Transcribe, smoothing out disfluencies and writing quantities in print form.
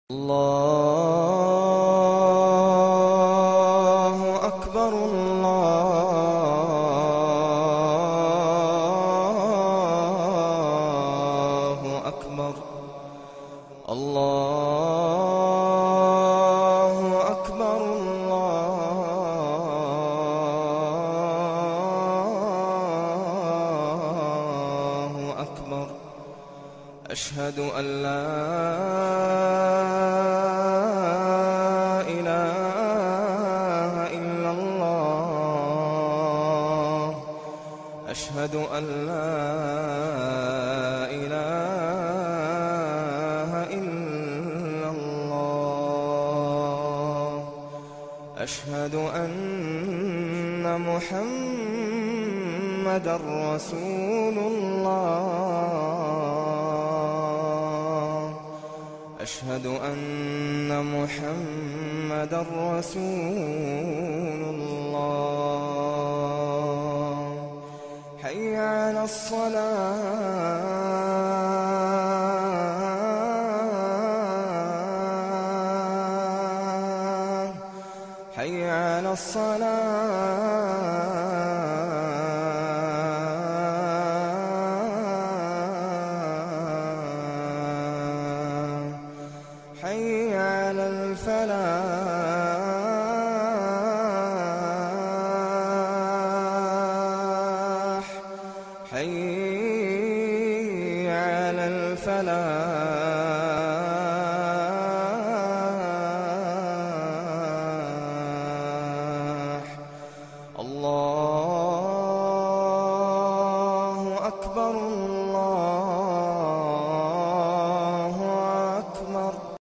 الله أكبر الله أكبر الله أكبر الله أكبر. أشهد أن لا إله إلا الله. أشهد أن لا إله إلا الله. أشهد أن محمدًا رسول الله. أشهد أن محمدًا رسول الله. حي على الصلاة حي على الصلاة. حي على الفلاح.